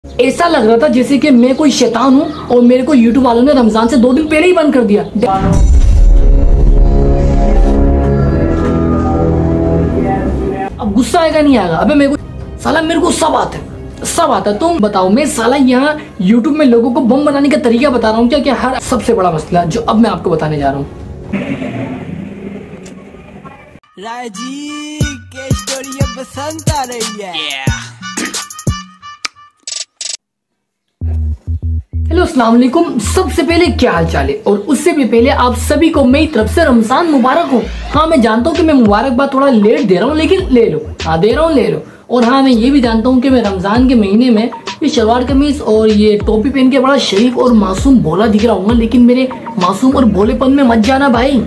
ऐसा लग रहा था जैसे कि मैं कोई शैतान हूँ और मेरे को यूट्यूब वालों ने रमजान से 2 दिन पहले ही बंद कर दिया। अब गुस्सा आएगा नहीं आएगा? अबे मेरे को साला, मेरे को सब आता है। तुम बताओ, मैं साला यहाँ यूट्यूब में लोगों को बम बनाने का तरीका बता रहा हूँ क्या? हर सबसे बड़ा मसला जो अब मैं आपको बताने जा रहा हूँ। राजी के स्टोरी पसंद आ रही है। हेलो, अस्सलाम वालेकुम। सबसे पहले क्या हाल चाल है? और उससे भी पहले आप सभी को मेरी तरफ से रमजान मुबारक हो। हाँ, मैं जानता हूँ कि मैं मुबारकबाद थोड़ा लेट दे रहा हूँ, लेकिन ले लो। हाँ, दे रहा हूँ, ले लो। और हाँ, मैं ये भी जानता हूँ कि मैं रमजान के महीने में ये शलवार कमीज और ये टोपी पहन के बड़ा शरीफ और मासूम भोला दिख रहा हूँ, लेकिन मेरे मासूम और भोलेपन में मत जाना भाई।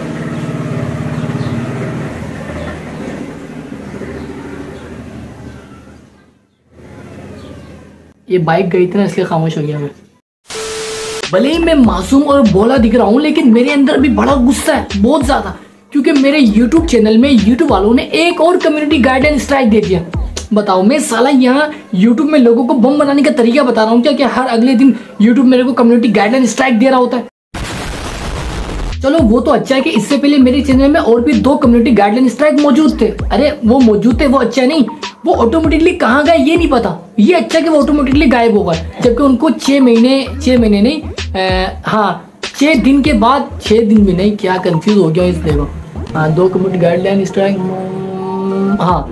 ये बाइक गई थी ना, इसलिए खामोश हो गया मैं। भले ही मैं मासूम और भोला दिख रहा हूँ, लेकिन मेरे अंदर भी बड़ा गुस्सा है, बहुत ज्यादा, क्योंकि मेरे YouTube चैनल में YouTube वालों ने एक और कम्युनिटी गाइडलाइन स्ट्राइक दे दिया। बताओ, मैं साला यहाँ YouTube में लोगों को बम बनाने का तरीका बता रहा हूँ क्या? हर अगले दिन YouTube मेरे को कम्युनिटी गाइडलाइन स्ट्राइक दे रहा होता है। चलो, वो तो अच्छा है कि इससे पहले मेरे चैनल में और भी 2 कम्युनिटी गाइडलाइन स्ट्राइक मौजूद थे। अरे वो मौजूद थे, वो अच्छा नहीं, वो ऑटोमेटिकली कहाँ गए ये नहीं पता। ये अच्छा कि वो ऑटोमेटिकली गायब होगा, जबकि उनको 6 महीने नहीं, हाँ 6 दिन के बाद, 6 दिन भी नहीं, क्या कंफ्यूज हो गया इस। देखो, हाँ 2 कम्युनिटी गाइडलाइन स्ट्राइक, हाँ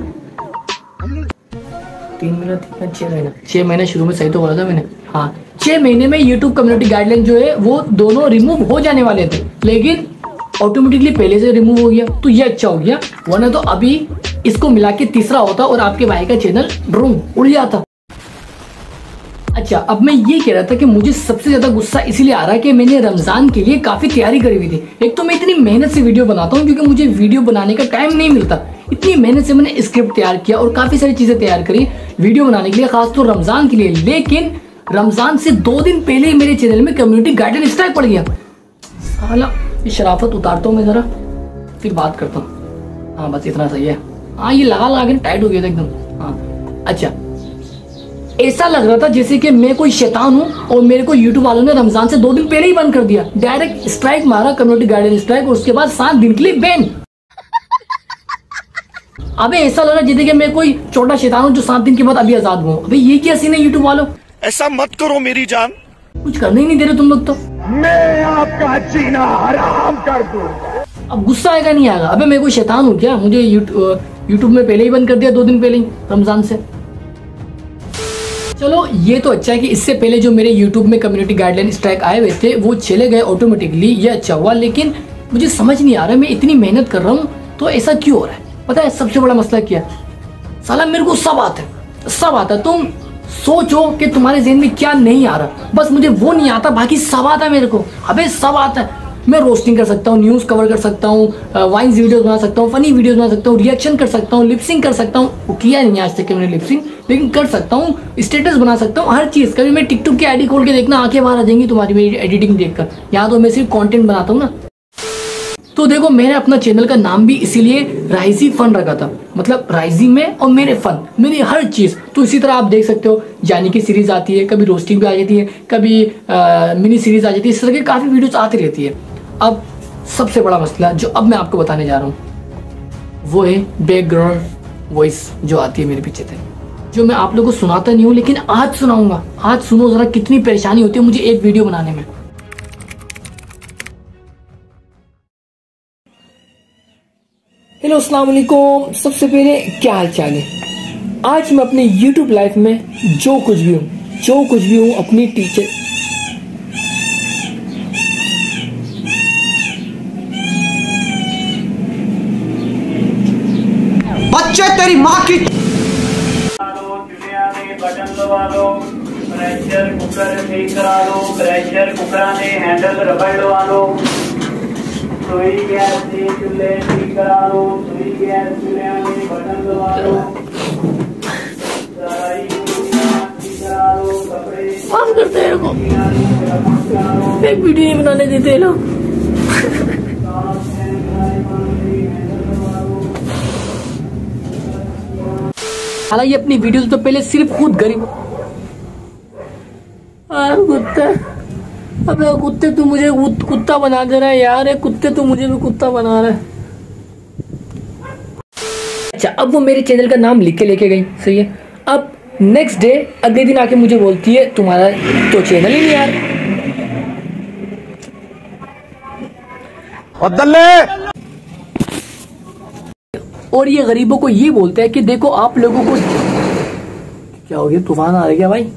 3 महीना 6 महीने शुरू में सही तो बोला था मैंने। हाँ, 6 महीने में यूट्यूब कम्युनिटी गाइडलाइन जो है वो दोनों रिमूव हो जाने वाले थे, लेकिन ऑटोमेटिकली पहले से रिमूव हो गया, तो ये अच्छा हो गया। वरना तो अभी इसको मिला के तीसरा होता और आपके भाई का चैनल उड़ जाता। अच्छा, अब मैं ये कह रहा था कि मुझे सबसे ज्यादा गुस्सा इसीलिए आ रहा है कि मैंने रमजान के लिए काफी तैयारी करी हुई थी। एक तो मैं इतनी मेहनत से वीडियो बनाता हूँ क्योंकि मुझे वीडियो बनाने का टाइम नहीं मिलता। इतनी मेहनत से मैंने स्क्रिप्ट तैयार किया और काफी सारी चीजें तैयार करी वीडियो बनाने के लिए, खास तो रमजान के लिए। लेकिन रमजान से 2 दिन पहले ही मेरे चैनल में कम्युनिटी गाइडलाइन स्ट्राइक पड़ गया। साला, ये शराफत उतारता हूँ मैं जरा, फिर बात करता हूँ। हाँ बस इतना सही है। हाँ, ये लगा के टाइट हो गया था एकदम। हाँ, अच्छा, ऐसा लग रहा था जैसे कि मैं कोई शैतान हूँ और मेरे को यूट्यूब वालों ने रमजान से 2 दिन पहले ही बंद कर दिया। डायरेक्ट स्ट्राइक मारा, कम्युनिटी गाइडलाइन स्ट्राइक, और उसके बाद 7 दिन के लिए बैन। अबे ऐसा लग रहा जैसे कि मैं कोई छोटा शैतान हूँ जो 7 दिन के बाद अभी आजाद हुआ। अबे ये क्या सीन है यूट्यूब वालों? ऐसा मत करो मेरी जान, कुछ करने ही नहीं दे रहे तुम लोग तो। मैं आपका जीना हराम कर दूं। अब गुस्सा आएगा नहीं आएगा? अबे मैं कोई शैतान हूँ क्या? मुझे यूट्यूब में पहले ही बंद कर दिया, 2 दिन पहले ही रमजान से। चलो, ये तो अच्छा है कि इससे पहले जो मेरे YouTube में कम्युनिटी गाइडलाइन स्ट्राइक आए हुए थे वो चले गए ऑटोमेटिकली, ये अच्छा हुआ। लेकिन मुझे समझ नहीं आ रहा, मैं इतनी मेहनत कर रहा हूँ तो ऐसा क्यों हो रहा है? पता है सबसे बड़ा मसला क्या? साला मेरे को सब आता है। तुम सोचो कि तुम्हारे ज़हन में क्या नहीं आ रहा, बस मुझे वो नहीं आता, बाकी सब आता है मेरे को। अबे सब आता है। मैं रोस्टिंग कर सकता हूँ, न्यूज़ कवर कर सकता हूँ, वाइन्स वीडियोस बना सकता हूँ, फनी वीडियोस बना सकता हूँ, रिएक्शन कर सकता हूँ, लिपसिंग कर सकता हूँ। वो किया नहीं आज तक मैंने लिपसिंग, लेकिन कर सकता हूँ। स्टेटस बना सकता हूँ, हर चीज़। कभी मैं टिकटॉक की आईडी खोल के देखना, आंखें बाहर आ जाएंगी तुम्हारी मेरी एडिटिंग देखकर। यहाँ तो मैं सिर्फ कंटेंट बनाता हूँ ना। तो देखो, मैंने अपना चैनल का नाम भी इसीलिए राइजी फन रखा था, मतलब राइजी में और मेरे फन, मेरी हर चीज़। तो इसी तरह आप देख सकते हो, जानी की सीरीज आती है, कभी रोस्टिंग भी आ जाती है, कभी मिनी सीरीज आ जाती है, इस तरह की काफ़ी वीडियोस आती रहती है। अब सबसे बड़ा मसला जो अब मैं आपको बताने जा रहा हूँ वो है बैकग्राउंड वॉइस जो आती है मेरे पीछे से, जो मैं आप लोगों को सुनाता नहीं हूँ, लेकिन आज सुनाऊंगा। आज सुनो जरा कितनी परेशानी होती है मुझे एक वीडियो बनाने में। हेलो, अस्सलाम वालेकुम। सबसे पहले क्या हाल चाल है? आज मैं अपने YouTube लाइफ में जो कुछ भी हूँ अपनी टीचर। बच्चे तेरी माँ की। बटन दबा लो, प्रेशर कुकर ठीक करा लो, प्रेशर कुकर ने हैंडल रबड़ लगा लो, सुई गैस से चूल्हे ठीक करा लो, सुई गैस चूल्हे में बटन दबा लो, सारी ठीक करा लो, कपड़े माफ करते हैं को, एक वीडियो नहीं बनाने देते लोग। हालांकि अपनी वीडियोस तो पहले सिर्फ खुद गरीब कुत्ते, अबे कुत्ते तू मुझे कुत्ता बना दे रहा है यार, एक कुत्ते तू मुझे भी कुत्ता बना रहा है। अच्छा, अब वो मेरे चैनल का नाम लिख के लेके गई, सही है। अब नेक्स्ट डे अगले दिन आके मुझे बोलती है तुम्हारा तो चैनल ही नहीं यार। और ये गरीबों को ये बोलता है कि देखो आप लोगों को क्या हो गया, तूफान आ रहा है क्या भाई?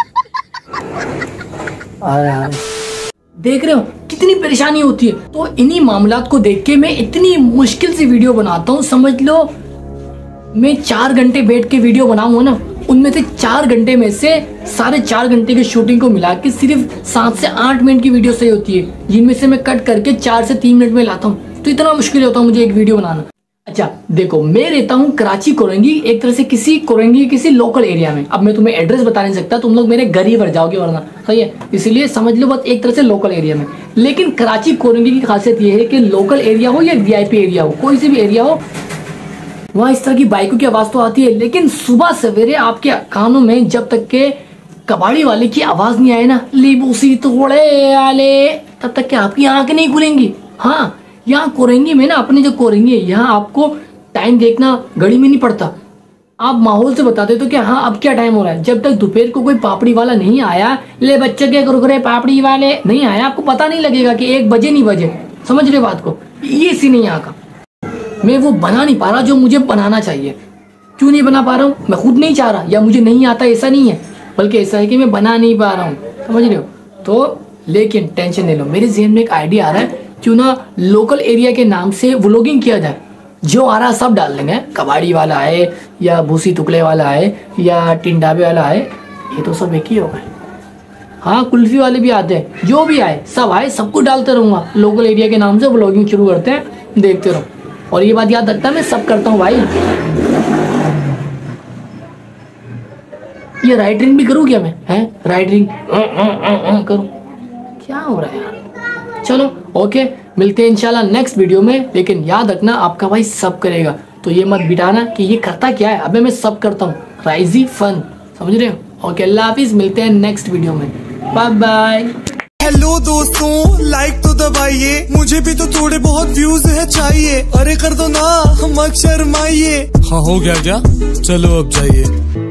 आ रहा है, देख रहे हो कितनी परेशानी होती है। तो इन्हीं मामलात को देख के मैं इतनी मुश्किल से वीडियो बनाता हूँ। समझ लो मैं 4 घंटे बैठ के वीडियो बनाऊंगा ना, उनमें से 4 घंटे में से साढ़े 4 घंटे की शूटिंग को मिला के सिर्फ 7 से 8 मिनट की वीडियो सही होती है, जिनमें से मैं कट करके 4 से 3 मिनट में लाता हूँ। तो इतना मुश्किल होता है मुझे एक वीडियो बनाना। अच्छा देखो, मैं रहता हूँ कराची कोरंगी, एक तरह से किसी कोरंगी किसी लोकल एरिया में। अब मैं तुम्हें एड्रेस बता नहीं सकता, तुम लोग मेरे घर ही भर जाओगे वरना, सही है। इसलिए समझ लो बस एक तरह से लोकल एरिया में। लेकिन कराची कोरंगी की खासियत यह है कि लोकल एरिया हो या वीआईपी एरिया हो, कोई सी भी एरिया हो, वहाँ इस तरह की बाइकों की आवाज तो आती है, लेकिन सुबह सवेरे आपके कानों में जब तक के कबाड़ी वाले की आवाज नहीं आए ना, लीबूसी तोड़े आले, तब तक के आपकी आंख नहीं खुलेंगी। हाँ, यहाँ कोरंगी में ना, अपने जो कोरंगी है यहाँ आपको टाइम देखना घड़ी में नहीं पड़ता, आप माहौल से बता देते हो कि हाँ अब क्या टाइम हो रहा है। जब तक दोपहर को कोई पापड़ी वाला नहीं आया, ले बच्चे के कुरकुरे पापड़ी वाले नहीं आया, आपको पता नहीं लगेगा कि 1 बजे नहीं बजे। समझ रहे बात को? ये सीन है यहाँ का। मैं वो बना नहीं पा रहा जो मुझे बनाना चाहिए। क्यों नहीं बना पा रहा हूँ? मैं खुद नहीं चाह रहा या मुझे नहीं आता, ऐसा नहीं है, बल्कि ऐसा है कि मैं बना नहीं पा रहा हूँ। समझ रहे हो? तो लेकिन टेंशन नहीं लो, मेरे ज़हन में एक आइडिया आ रहा है, क्यों ना लोकल एरिया के नाम से व्लॉगिंग किया जाए। जो आ रहा सब डाल देंगे, कबाड़ी वाला है या भूसी टुकड़े वाला है या टिंडाबे वाला है, ये तो सब एक ही होगा। हाँ, कुल्फी वाले भी आते हैं, जो भी आए सब आए, सबको डालते रहूँगा। लोकल एरिया के नाम से व्लॉगिंग शुरू करते हैं, देखते रहो। और ये बात याद रखता है, मैं सब करता हूँ भाई। ये राइटिंग भी करूँ क्या मैं? हैं राइटिंग करूँ? क्या हो रहा है यार? चलो ओके, मिलते हैं इंशाल्लाह नेक्स्ट वीडियो में। लेकिन याद रखना आपका भाई सब करेगा, तो ये मत बिठाना कि ये करता क्या है। अबे मैं सब करता हूँ, राइजी फन, समझ रहे हो? ओके, अल्लाह हाफिज, मिलते हैं नेक्स्ट वीडियो में, बाय बाय। हेलो दोस्तों, लाइक तो दबाइए, मुझे भी तो थोड़े बहुत व्यूज है चाहिए। अरे कर दो ना, हम अक्षर माइए। हाँ हो गया क्या? चलो अब जाइए।